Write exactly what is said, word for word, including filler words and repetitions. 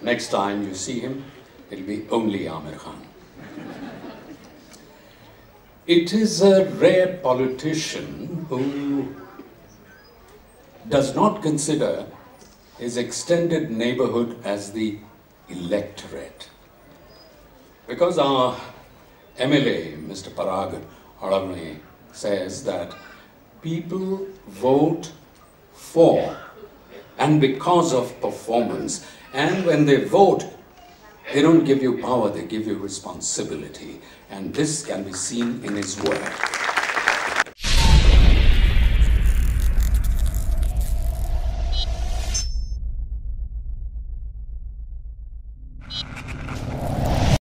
Next time you see him, it'll be only Aamir Khan. It is a rare politician who does not consider his extended neighborhood as the electorate. Because our M L A, Mister Parag Haravane, says that people vote for and because of performance. And when they vote, they don't give you power, they give you responsibility. And this can be seen in his work.